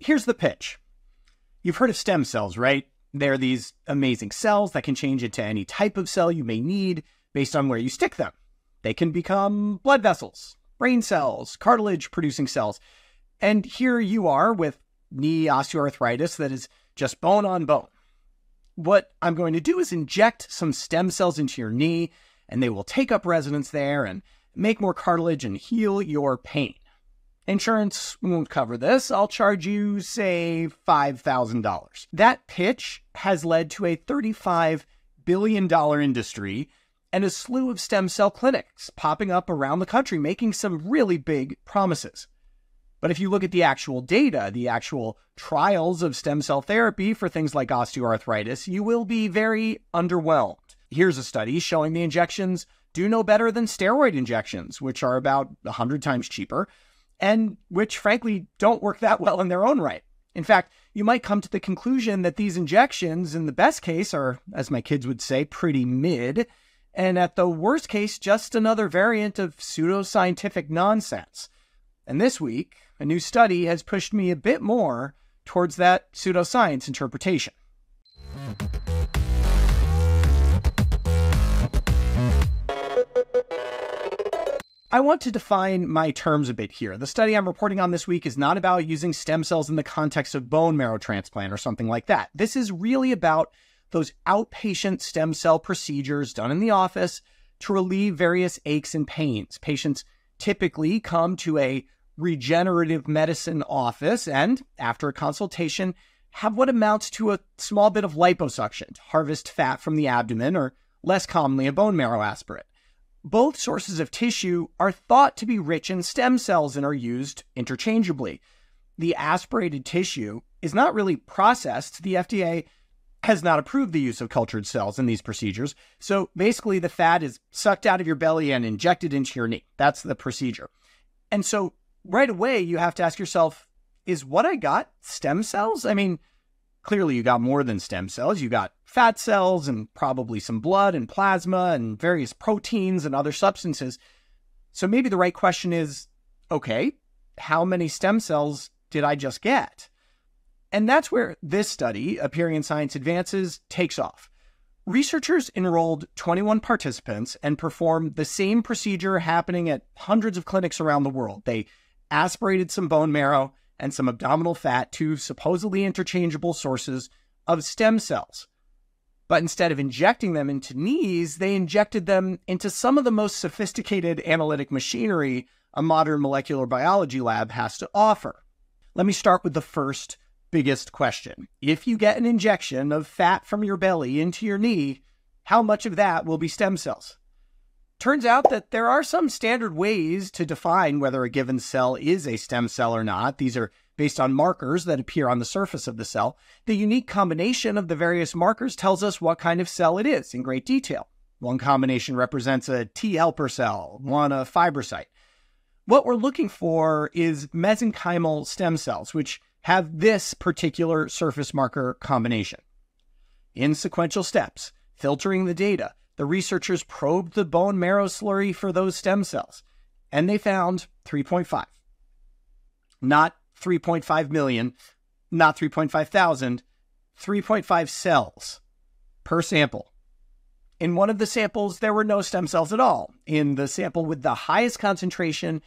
here's the pitch. You've heard of stem cells, right? They're these amazing cells that can change into any type of cell you may need based on where you stick them. They can become blood vessels, brain cells, cartilage-producing cells. And here you are with knee osteoarthritis that is just bone on bone. What I'm going to do is inject some stem cells into your knee, and they will take up residence there and make more cartilage and heal your pain. Insurance won't cover this. I'll charge you, say, $5,000. That pitch has led to a $35 billion industry and a slew of stem cell clinics popping up around the country, making some really big promises. But if you look at the actual data, the actual trials of stem cell therapy for things like osteoarthritis, you will be very underwhelmed. Here's a study showing the injections do no better than steroid injections, which are about 100 times cheaper, and which frankly don't work that well in their own right. In fact, you might come to the conclusion that these injections, in the best case, are, as my kids would say, pretty mid, and at the worst case, just another variant of pseudoscientific nonsense. And this week, a new study has pushed me a bit more towards that pseudoscience interpretation. I want to define my terms a bit here. The study I'm reporting on this week is not about using stem cells in the context of bone marrow transplant or something like that. This is really about those outpatient stem cell procedures done in the office to relieve various aches and pains. Patients typically come to a regenerative medicine office and, after a consultation, have what amounts to a small bit of liposuction to harvest fat from the abdomen, or less commonly a bone marrow aspirate. Both sources of tissue are thought to be rich in stem cells and are used interchangeably. The aspirated tissue is not really processed. The FDA has not approved the use of cultured cells in these procedures. So basically the fat is sucked out of your belly and injected into your knee. That's the procedure. And so right away you have to ask yourself, is what I got stem cells? I mean, clearly you got more than stem cells. You got fat cells and probably some blood and plasma and various proteins and other substances. So maybe the right question is, okay, how many stem cells did I just get? And that's where this study, appearing in Science Advances, takes off. Researchers enrolled 21 participants and performed the same procedure happening at hundreds of clinics around the world. They aspirated some bone marrow and some abdominal fat to supposedly interchangeable sources of stem cells. But instead of injecting them into knees, they injected them into some of the most sophisticated analytic machinery a modern molecular biology lab has to offer. Let me start with the first biggest question. If you get an injection of fat from your belly into your knee, how much of that will be stem cells? Turns out that there are some standard ways to define whether a given cell is a stem cell or not. These are based on markers that appear on the surface of the cell. The unique combination of the various markers tells us what kind of cell it is in great detail. One combination represents a T helper cell, one a fibrocyte. What we're looking for is mesenchymal stem cells, which have this particular surface marker combination. In sequential steps, filtering the data, the researchers probed the bone marrow slurry for those stem cells, and they found 3.5. Not 3.5 million, not 3.5 thousand, 3.5 cells per sample. In one of the samples, there were no stem cells at all. In the sample with the highest concentration,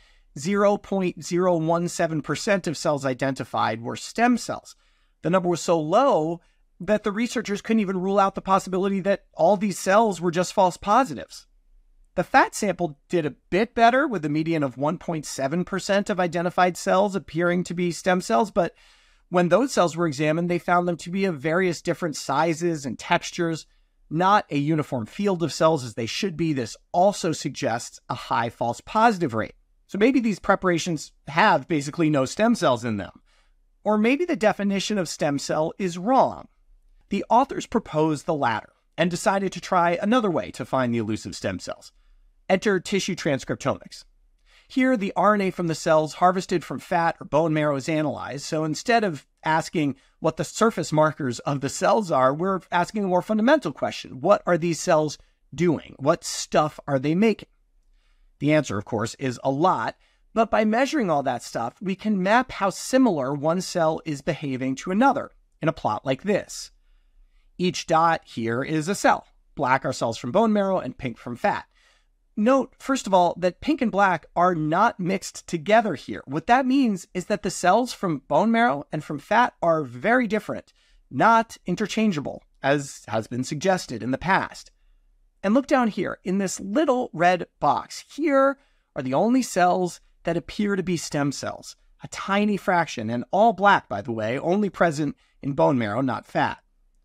0.017% of cells identified were stem cells. The number was so low that the researchers couldn't even rule out the possibility that all these cells were just false positives. The fat sample did a bit better, with a median of 1.7% of identified cells appearing to be stem cells, but when those cells were examined, they found them to be of various different sizes and textures, not a uniform field of cells as they should be. This also suggests a high false positive rate. So maybe these preparations have basically no stem cells in them. Or maybe the definition of stem cell is wrong. The authors proposed the latter and decided to try another way to find the elusive stem cells. Enter tissue transcriptomics. Here, the RNA from the cells harvested from fat or bone marrow is analyzed. So instead of asking what the surface markers of the cells are, we're asking a more fundamental question. What are these cells doing? What stuff are they making? The answer, of course, is a lot, But by measuring all that stuff, we can map how similar one cell is behaving to another in a plot like this. Each dot here is a cell. Black are cells from bone marrow and pink from fat. Note, first of all, that pink and black are not mixed together here. What that means is that the cells from bone marrow and from fat are very different, not interchangeable, as has been suggested in the past. And look down here, in this little red box, here are the only cells that appear to be stem cells, a tiny fraction, and all black, by the way, only present in bone marrow, not fat,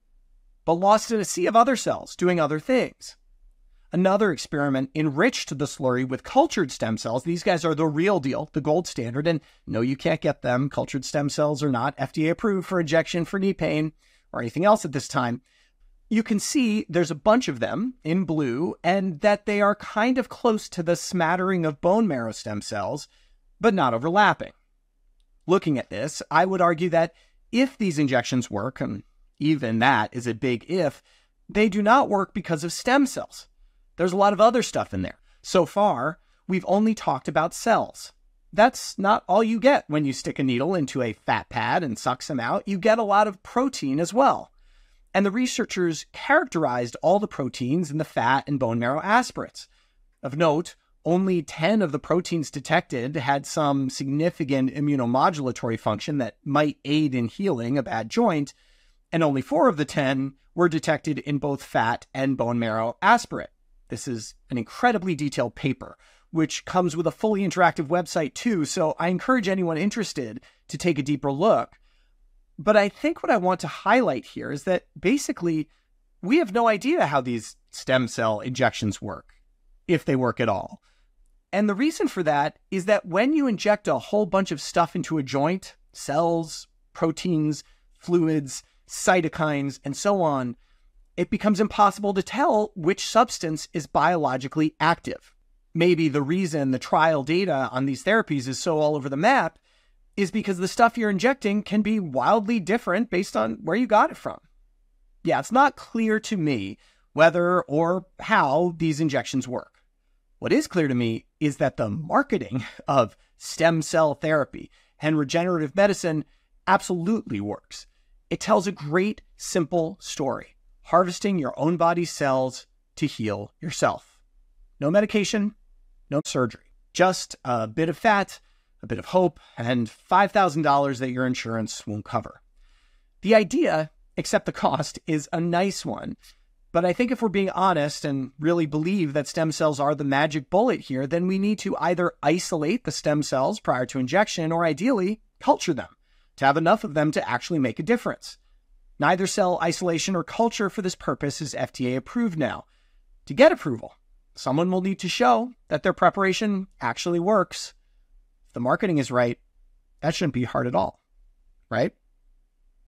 but lost in a sea of other cells doing other things. Another experiment enriched the slurry with cultured stem cells. These guys are the real deal, the gold standard, and no, you can't get them. Cultured stem cells are not FDA approved for injection for knee pain or anything else at this time. You can see there's a bunch of them in blue, and that they are kind of close to the smattering of bone marrow stem cells, but not overlapping. Looking at this, I would argue that if these injections work, and even that is a big if, they do not work because of stem cells. There's a lot of other stuff in there. So far, we've only talked about cells. That's not all you get when you stick a needle into a fat pad and suck some out. You get a lot of protein as well. And the researchers characterized all the proteins in the fat and bone marrow aspirates. Of note, only 10 of the proteins detected had some significant immunomodulatory function that might aid in healing a bad joint, and only 4 of the 10 were detected in both fat and bone marrow aspirate. This is an incredibly detailed paper, which comes with a fully interactive website too, so I encourage anyone interested to take a deeper look. But I think what I want to highlight here is that basically we have no idea how these stem cell injections work, if they work at all. And the reason for that is that when you inject a whole bunch of stuff into a joint, cells, proteins, fluids, cytokines, and so on, it becomes impossible to tell which substance is biologically active. Maybe the reason the trial data on these therapies is so all over the map is because the stuff you're injecting can be wildly different based on where you got it from. Yeah, it's not clear to me whether or how these injections work. What is clear to me is that the marketing of stem cell therapy and regenerative medicine absolutely works. It tells a great, simple story. Harvesting your own body's cells to heal yourself. No medication, no surgery. Just a bit of fat, a bit of hope, and $5,000 that your insurance won't cover. The idea, except the cost, is a nice one. But I think if we're being honest and really believe that stem cells are the magic bullet here, then we need to either isolate the stem cells prior to injection or ideally culture them to have enough of them to actually make a difference. Neither cell isolation or culture for this purpose is FDA approved now. To get approval, someone will need to show that their preparation actually works. If the marketing is right, that shouldn't be hard at all, right?